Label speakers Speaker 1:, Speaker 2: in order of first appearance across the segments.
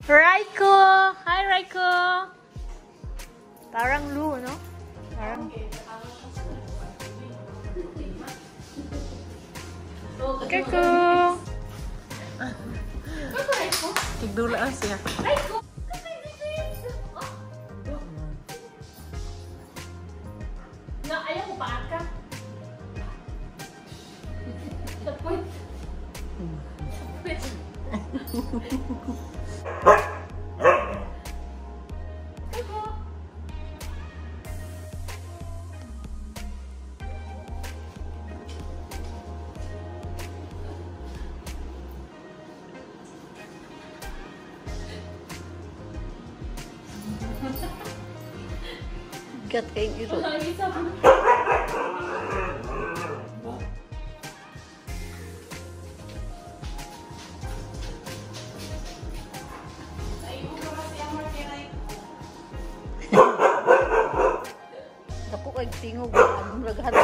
Speaker 1: Raiko! Hi, Raiko! Parang Lu, no? Parang... Raiko! Tigdula siya.
Speaker 2: Raiko! Na, ayaw mo paan ka? Tapos.
Speaker 1: Gat kayong iro. Ako kay tingog ang raghan.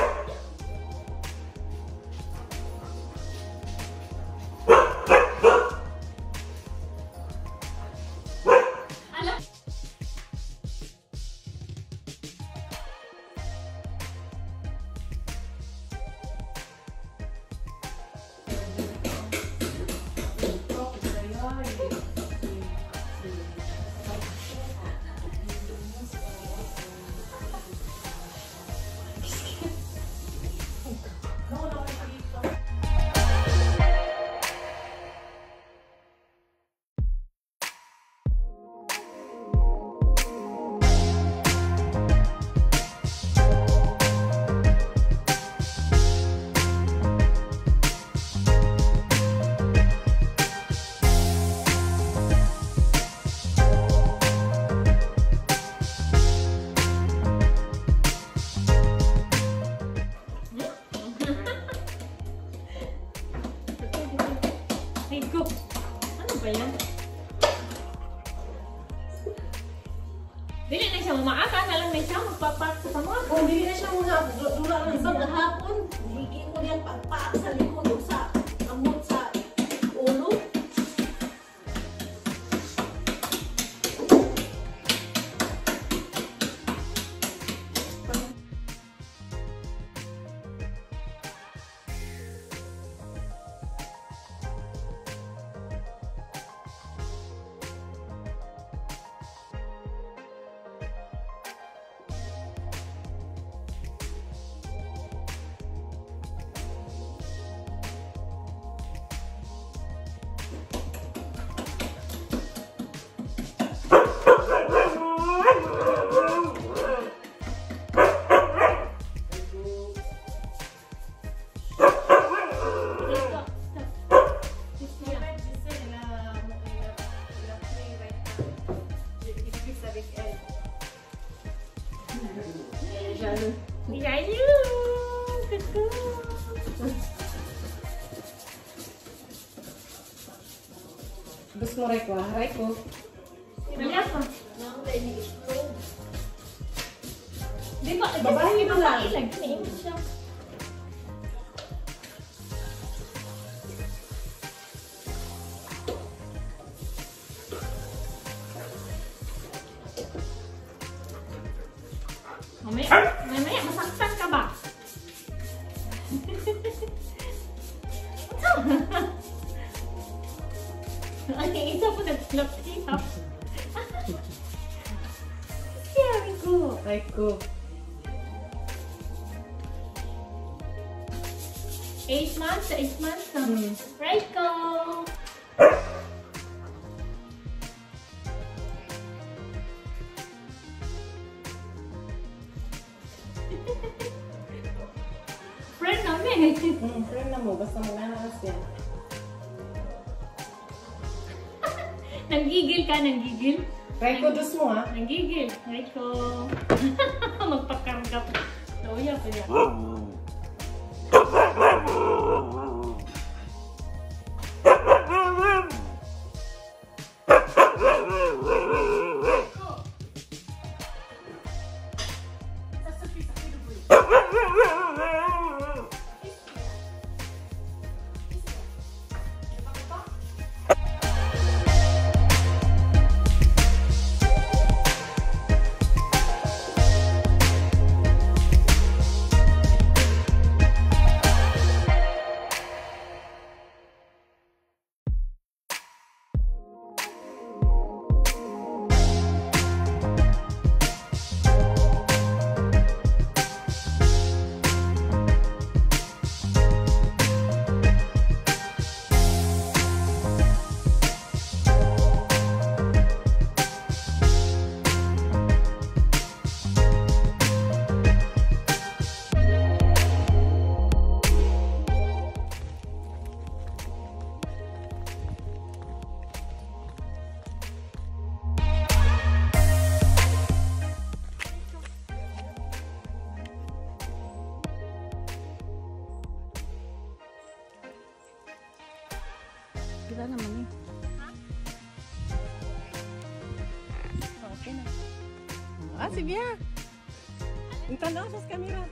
Speaker 2: Raiko! Ano ba yan? Dili na siya umaaka na lang na siya magpapak sa tama.
Speaker 3: Oh, hindi na siya muna. Dula lang sa hapon. Higin ko yan pagpaak sa likod o sa amot sa ulo.
Speaker 2: Yayu! Kuku!
Speaker 3: Gusto mo, Raiko? Raiko?
Speaker 2: Mali apa? Di ba?
Speaker 3: Babae
Speaker 2: Kasi
Speaker 3: pa lang.
Speaker 2: babae lagi na siya. Mamaya, masaktan ka ba? Ang isa po nag-flap-flap. Kaya ko.
Speaker 3: Raiko.
Speaker 2: 8 months sa 8 months na. Raiko! Friend namin.
Speaker 3: Friend na mo. Basta mag-anaas yan.
Speaker 2: Nanggigil ka, nanggigil.
Speaker 3: Raiko, dos mo ha?
Speaker 2: Nanggigil. Raiko. Magpakargap. Nauya pa yan.
Speaker 4: Ah, sige ha. Yung tanaw sa camera.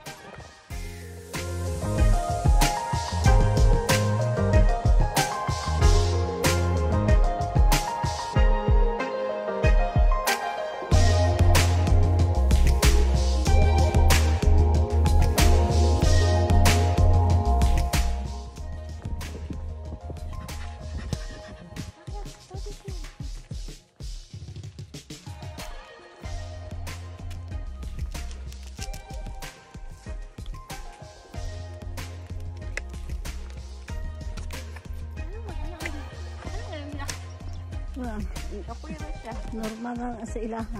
Speaker 1: Wala.
Speaker 4: Ako yun siya.
Speaker 1: Normal lang sa ilaha.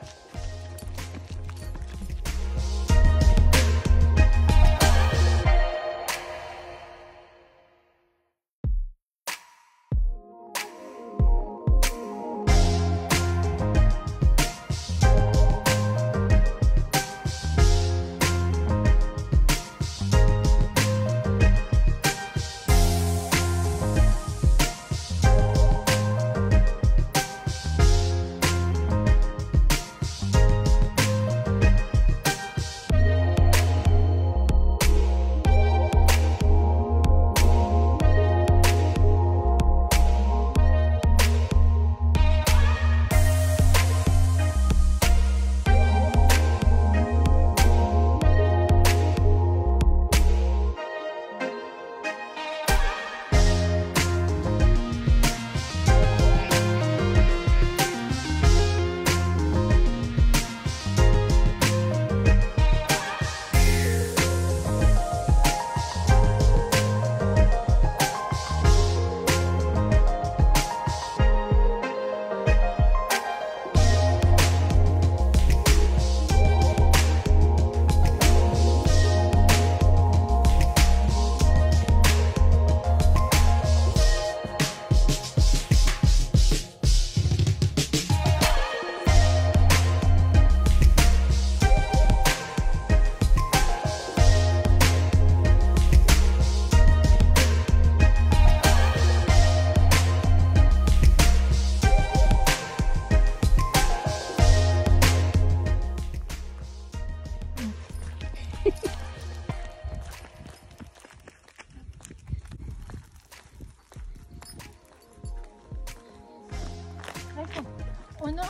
Speaker 4: Ano?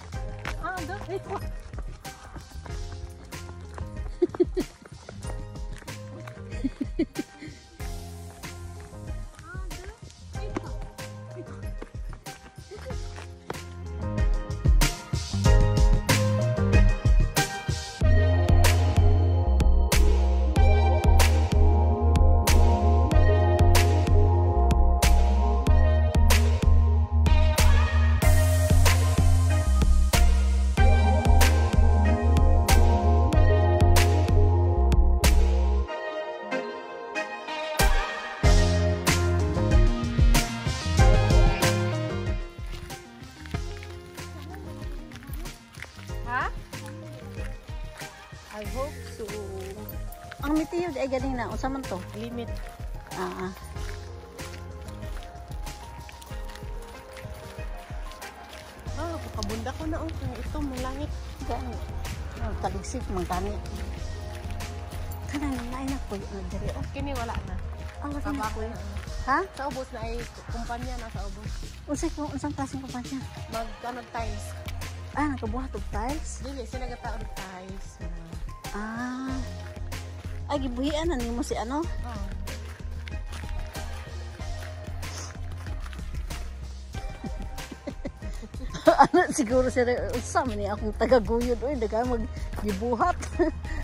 Speaker 4: Ah, ito. Ha? I hope so.
Speaker 1: Ang mitiyo ay galing na. Unsa man to?
Speaker 4: Limit.
Speaker 1: Ah.
Speaker 4: Ah, kakabunda ko na oh. Ito, may langit.
Speaker 1: Gani. Taligsik man kani. Kanang lain na po yung diri. Oh,
Speaker 4: Kini wala na.
Speaker 1: ang laki na.
Speaker 4: Kabako na.
Speaker 1: Ha?
Speaker 4: Sa ubos na ay kumpanya na sa ubos.
Speaker 1: Unsang klaseng kumpanya?
Speaker 4: Mag tiles.
Speaker 1: Ah, nakabuhat og tiles.
Speaker 4: Dili, sinagata og tiles.
Speaker 1: Ah. Ay gibuhian na nimo si ano?
Speaker 4: Oh.
Speaker 1: Ano siguro sir sa man ni akong taga-guyod oy daga mag gibuhat.